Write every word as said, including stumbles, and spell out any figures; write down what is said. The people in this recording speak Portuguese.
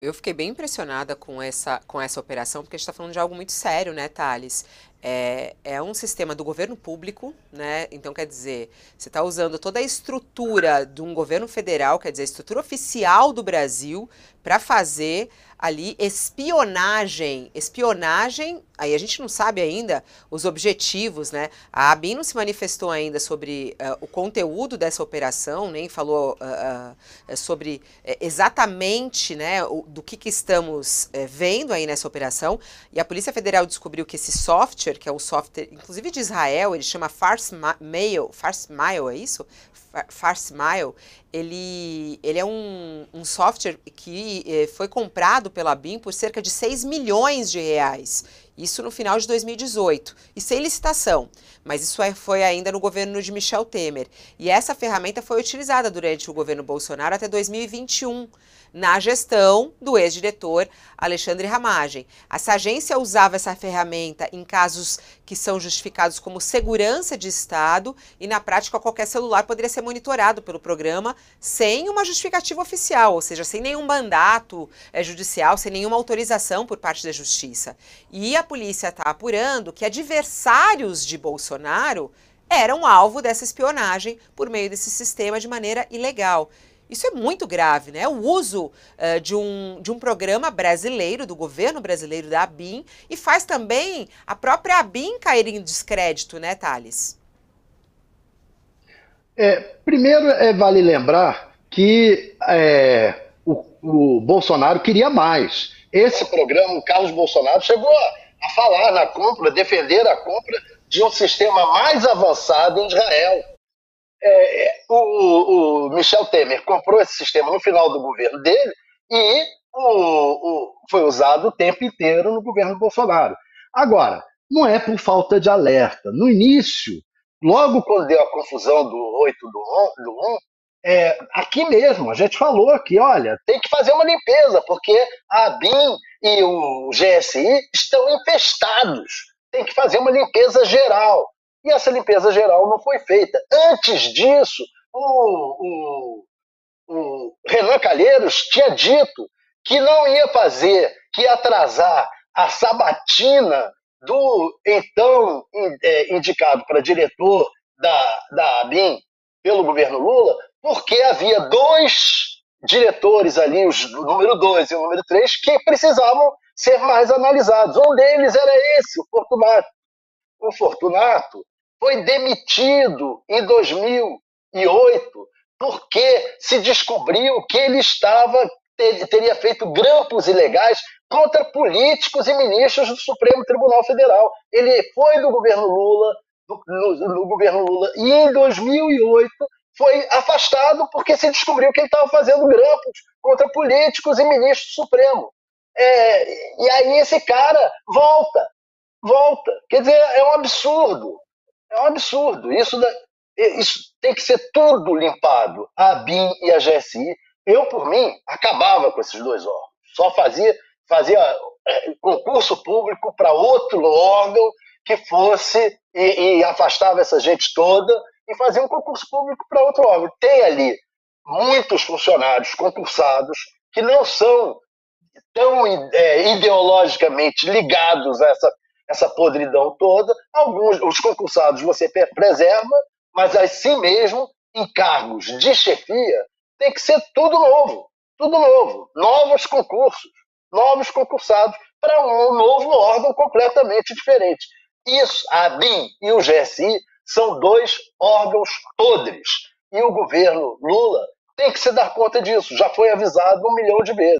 Eu fiquei bem impressionada com essa, com essa operação, porque a gente está falando de algo muito sério, né, Thales? É, é um sistema do governo público, né? Então, quer dizer, você está usando toda a estrutura de um governo federal, quer dizer, a estrutura oficial do Brasil, para fazer ali espionagem. Espionagem, aí a gente não sabe ainda os objetivos, né? A ABIN não se manifestou ainda sobre uh, o conteúdo dessa operação, nem falou uh, uh, sobre uh, exatamente, né, o, do que, que estamos uh, vendo aí nessa operação. E a Polícia Federal descobriu que esse software, que é um software, inclusive de Israel, ele chama FarseMail, FarseMail, é isso? FarseMail, ele, ele é um, um software que eh, foi comprado pela BIM por cerca de seis milhões de reais. Isso no final de dois mil e dezoito. E sem licitação. Mas isso é, foi ainda no governo de Michel Temer. E essa ferramenta foi utilizada durante o governo Bolsonaro até dois mil e vinte e um, na gestão do ex-diretor Alexandre Ramagem. Essa agência usava essa ferramenta em casos que são justificados como segurança de Estado e, na prática, qualquer celular poderia ser monitorado pelo programa sem uma justificativa oficial, ou seja, sem nenhum mandato é, judicial, sem nenhuma autorização por parte da Justiça. E a polícia está apurando que adversários de Bolsonaro eram alvo dessa espionagem por meio desse sistema de maneira ilegal. Isso é muito grave, né? O uso uh, de, um, de um programa brasileiro, do governo brasileiro, da ABIN, e faz também a própria ABIN cair em descrédito, né, Thales? É, primeiro, é, vale lembrar que é, o, o Bolsonaro queria mais. Esse programa, o Carlos Bolsonaro chegou a, a falar na compra, defender a compra de um sistema mais avançado em Israel. É, o, o Michel Temer comprou esse sistema no final do governo dele e o, o, foi usado o tempo inteiro no governo Bolsonaro. Agora, não é por falta de alerta. No início, logo quando deu a confusão do oito do um, é, aqui mesmo, a gente falou aqui, olha, tem que fazer uma limpeza, porque a ABIN e o G S I estão infestados. Tem que fazer uma limpeza geral. E essa limpeza geral não foi feita. Antes disso, o, o, o Renan Calheiros tinha dito que não ia fazer, que ia atrasar a sabatina do então é, indicado para diretor da, da ABIN pelo governo Lula, porque havia dois diretores ali, os, o número dois e o número três, que precisavam ser mais analisados. Um deles era esse, o Fortunato. O Fortunato foi demitido em dois mil e oito porque se descobriu que ele estava ter, teria feito grampos ilegais contra políticos e ministros do Supremo Tribunal Federal. Ele foi do governo Lula, do, no, no governo Lula, e em dois mil e oito foi afastado porque se descobriu que ele estava fazendo grampos contra políticos e ministros do Supremo. É, e aí esse cara volta, volta. Quer dizer, é um absurdo. É um absurdo. Isso, da, isso tem que ser tudo limpado. A ABIN e a G S I. Eu, por mim, acabava com esses dois órgãos. Só fazia, fazia é, concurso público para outro órgão que fosse e, e afastava essa gente toda e fazia um concurso público para outro órgão. Tem ali muitos funcionários concursados que não são tão é, ideologicamente ligados a essa essa podridão toda. Alguns, os concursados você preserva, mas assim mesmo, em cargos de chefia, tem que ser tudo novo, tudo novo, novos concursos, novos concursados para um novo órgão completamente diferente. Isso, a ABIN e o G S I são dois órgãos podres, e o governo Lula tem que se dar conta disso, já foi avisado um milhão de vezes.